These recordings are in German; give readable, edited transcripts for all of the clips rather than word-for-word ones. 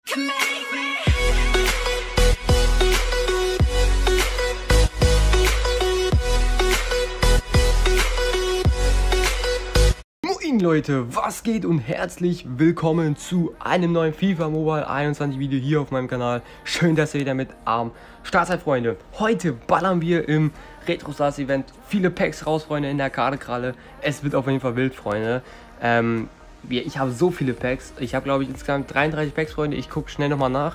Moin Leute, was geht und herzlich willkommen zu einem neuen FIFA Mobile 21 Video hier auf meinem Kanal. Schön, dass ihr wieder mit am Start seid, Freunde. Heute ballern wir im Retro Stars Event viele Packs raus, Freunde, in der Kartekralle. Es wird auf jeden Fall wild, Freunde. Ich habe so viele Packs. Ich habe, glaube ich, insgesamt 33 Packs, Freunde. Ich gucke schnell nochmal nach.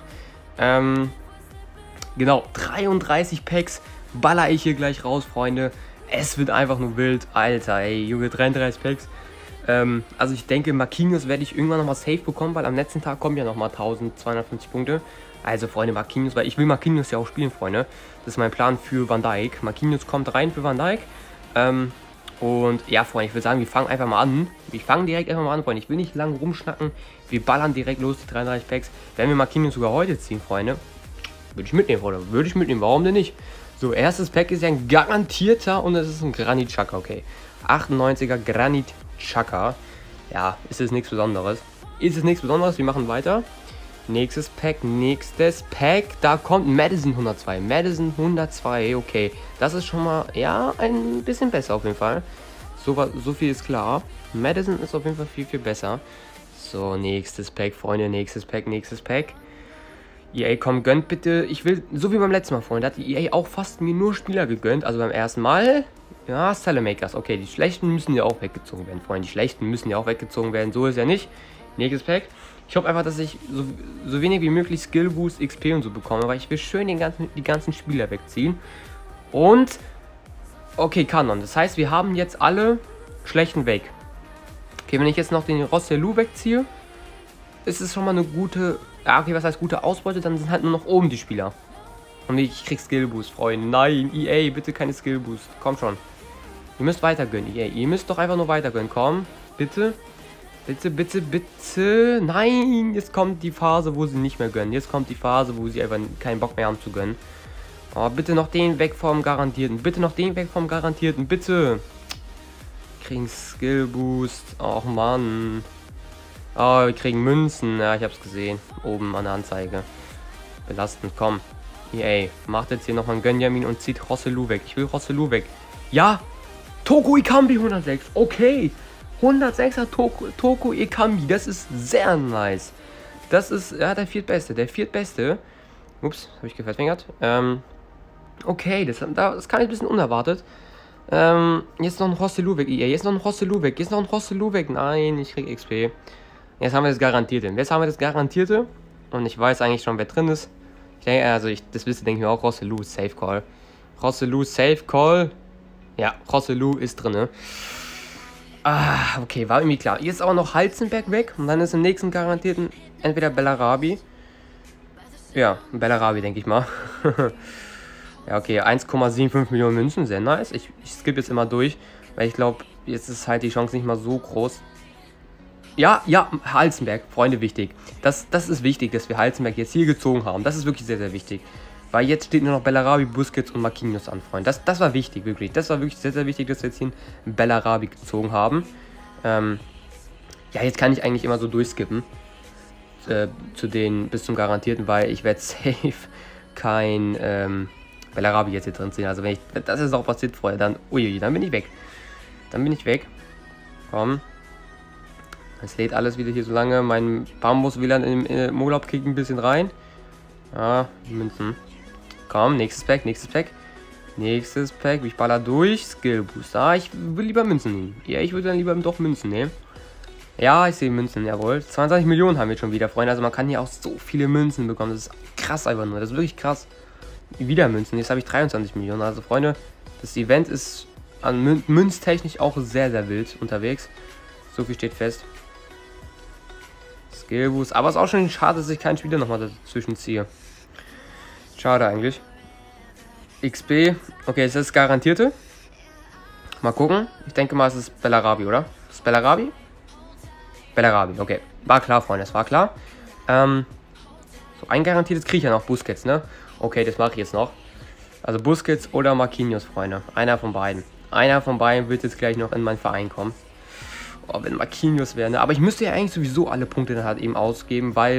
Genau, 33 Packs baller ich hier gleich raus, Freunde. Es wird einfach nur wild. Alter, ey, Junge, 33 Packs. Also ich denke, Marquinhos werde ich irgendwann nochmal safe bekommen, weil am letzten Tag kommen ja nochmal 1250 Punkte. Also, Freunde, Marquinhos, weil ich will Marquinhos ja auch spielen, Freunde. Das ist mein Plan für Van Dijk. Marquinhos kommt rein für Van Dijk. Und ja, Freunde, ich würde sagen, wir fangen einfach mal an. Wir fangen direkt einfach mal an, Freunde. Ich will nicht lange rumschnacken. Wir ballern direkt los, die 33 Packs. Wenn wir Marquinhos sogar heute ziehen, Freunde, würde ich mitnehmen, Freunde. Würde ich mitnehmen, warum denn nicht? So, erstes Pack ist ja ein garantierter und es ist ein Granit Xhaka, okay. 98er Granit Xhaka. Ja, ist es nichts Besonderes. Ist es nichts Besonderes, wir machen weiter. Nächstes Pack, da kommt Maddison 102. Maddison 102, okay. Das ist schon mal, ja, ein bisschen besser auf jeden Fall. So viel ist klar. Maddison ist auf jeden Fall viel, viel besser. So, nächstes Pack, Freunde, nächstes Pack. EA, komm, gönnt bitte. Ich will, so wie beim letzten Mal, Freunde, hat die EA auch fast mir nur Spieler gegönnt. Also beim ersten Mal, ja, Salamakers. Okay, die Schlechten müssen ja auch weggezogen werden, Freunde. Die Schlechten müssen ja auch weggezogen werden. So ist ja nicht. Nächstes Pack. Ich hoffe einfach, dass ich so wenig wie möglich Skill Boost, XP und so bekomme, weil ich will schön die ganzen Spieler wegziehen. Und, okay, Kanon. Das heißt, wir haben jetzt alle Schlechten weg. Okay, wenn ich jetzt noch den Rossellou wegziehe, ist es schon mal eine gute, ja, okay, was heißt gute Ausbeute, dann sind halt nur noch oben die Spieler. Und ich krieg Skill Boost, Freunde. Nein, EA, bitte keine Skill Boost. Komm schon. Ihr müsst weiter gönnen, EA. Ihr müsst doch einfach nur weiter gönnen. Komm, bitte. Bitte. Nein, jetzt kommt die Phase, wo sie nicht mehr gönnen. Jetzt kommt die Phase, wo sie einfach keinen Bock mehr haben zu gönnen. Oh, bitte noch den weg vom Garantierten. Bitte. Kriegen Skill Boost. Och, Mann. Oh, wir kriegen Münzen. Ja, ich hab's gesehen. Oben an der Anzeige. Belastend, komm. EA, macht jetzt hier nochmal einen Gönjamin und zieht Rossellou weg. Ich will Rossellou weg. Ja! Toko Ekambi 106. Okay. 106er Toko Ekambi. Das ist sehr nice. Das ist, ja, der viertbeste. Ups, habe ich gefettfingert. Okay, das kam ein bisschen unerwartet. Jetzt noch ein Rossellou weg, EA. Jetzt noch ein Rossellou weg. Nein, ich krieg XP. Jetzt haben wir das Garantierte. Und ich weiß eigentlich schon, wer drin ist. Ich denke, also das wisst ihr, denke ich mir auch, Rossellou Safe Call. Ja, Rossellou ist drin. Ah, okay, war irgendwie klar. Jetzt aber noch Halzenberg weg. Und dann ist im nächsten Garantierten entweder Bellarabi. Ja, Bellarabi, denke ich mal. Ja, okay, 1,75 Millionen Münzen, sehr nice. Ich skippe jetzt immer durch, weil ich glaube, jetzt ist halt die Chance nicht mal so groß. Ja, Halzenberg, Freunde, wichtig. Das ist wichtig, dass wir Halzenberg jetzt hier gezogen haben. Das ist wirklich sehr, sehr wichtig. Weil jetzt steht nur noch Bellarabi, Busquets und Marquinhos an, Freunde. Das war wichtig, wirklich. Das war wirklich sehr, sehr wichtig, dass wir jetzt hier einen Bellarabi gezogen haben. Ja, jetzt kann ich eigentlich immer so durchskippen. Bis zum Garantierten, weil ich werde safe kein Bellarabi jetzt hier drin ziehen. Also wenn das ist auch passiert, Freunde, dann, uiui, dann bin ich weg. Komm. Es lädt alles wieder hier so lange. Mein Bambus-WLAN im Urlaub kriegt ein bisschen rein. Ja, Münzen. Komm, nächstes Pack. Ich baller durch. Skill Boost. Ah, ich will lieber Münzen nehmen. Ja, ich würde dann lieber doch Münzen nehmen. Ja, ich sehe Münzen, jawohl. 22 Millionen haben wir schon wieder, Freunde. Also man kann hier auch so viele Münzen bekommen. Das ist krass einfach nur. Das ist wirklich krass. Wieder Münzen. Jetzt habe ich 23 Millionen. Also, Freunde, das Event ist an münztechnisch auch sehr, sehr wild unterwegs. So viel steht fest. Skill Boost. Aber es ist auch schon schade, dass ich keinen Spieler nochmal dazwischen ziehe. Schade eigentlich. XP. Okay, es ist das Garantierte. Mal gucken. Ich denke mal, es ist Bellarabi, oder? Ist es Bellarabi? Bellarabi, okay. War klar, Freunde, es war klar. So, ein garantiertes kriege ich ja noch. Busquets, ne? Okay, das mache ich jetzt noch. Also Busquets oder Marquinhos, Freunde. Einer von beiden. Einer von beiden wird jetzt gleich noch in meinen Verein kommen. Oh, wenn Marquinhos wäre, ne? Aber ich müsste ja eigentlich sowieso alle Punkte dann halt eben ausgeben, weil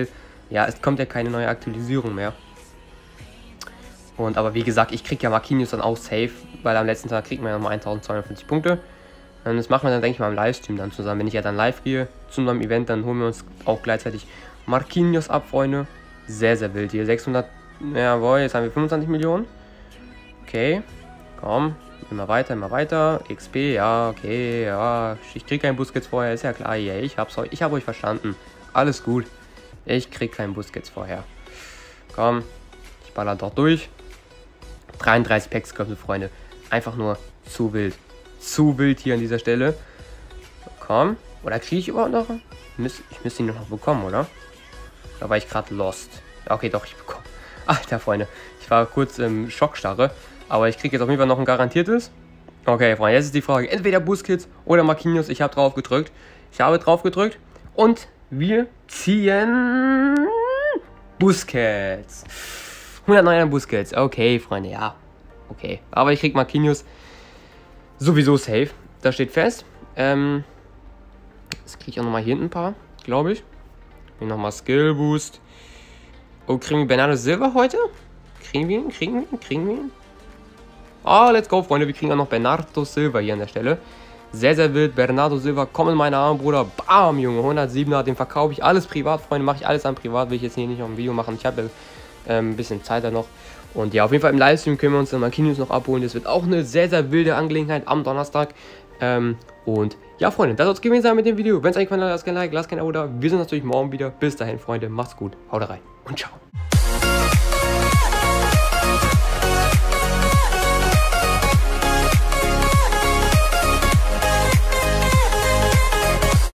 Ja, es kommt ja keine neue Aktualisierung mehr. Und aber wie gesagt, ich kriege ja Marquinhos dann auch safe, weil am letzten Tag kriegt man ja nochmal 1250 Punkte. Und das machen wir dann, denke ich mal, im Livestream dann zusammen. Wenn ich ja dann live gehe zu einem Event, dann holen wir uns auch gleichzeitig Marquinhos ab, Freunde. Sehr, sehr wild hier. 600, jawohl, jetzt haben wir 25 Millionen. Okay, komm, immer weiter. XP, ja, okay, ja. Ich krieg keinen Busquets vorher, ist ja klar. Yeah, ich hab euch verstanden. Alles gut. Ich krieg keinen Busquets vorher. Komm, ich baller doch durch. 33 Packs, Freunde. Einfach nur zu wild. Zu wild hier an dieser Stelle. Komm. Oder kriege ich überhaupt noch? Ich müsste ihn noch bekommen, oder? Da war ich gerade lost. Okay, doch, ich bekomme. Alter, Freunde. Ich war kurz im Schockstarre. Aber ich kriege jetzt auf jeden Fall noch ein garantiertes. Okay, Freunde, jetzt ist die Frage. Entweder Busquets oder Marquinhos. Ich habe drauf gedrückt. Und wir ziehen Busquets. 109er Busquets. Okay, Freunde, ja. Okay. Aber ich kriege Marquinhos sowieso safe. Das steht fest. Jetzt kriege ich auch nochmal hier hinten ein paar, glaube ich. Hier nochmal Skill Boost. Oh, kriegen wir Bernardo Silva heute? Kriegen wir ihn? Oh, let's go, Freunde. Wir kriegen auch noch Bernardo Silva hier an der Stelle. Sehr, sehr wild. Bernardo Silva, komm in meine Arme, Bruder. Bam, Junge. 107er, den verkaufe ich alles privat, Freunde. Mache ich alles an privat. Will ich jetzt hier nicht auf ein Video machen. Ich habe ein bisschen Zeit da noch. Und ja, auf jeden Fall im Livestream können wir uns dann Marquinhos noch abholen. Das wird auch eine sehr, sehr wilde Angelegenheit am Donnerstag. Und ja, Freunde, das soll es gewesen sein mit dem Video. Wenn es euch gefallen hat, lasst kein Like, lasst kein Abo da. Wir sehen uns natürlich morgen wieder. Bis dahin, Freunde. Macht's gut. Haut rein und ciao.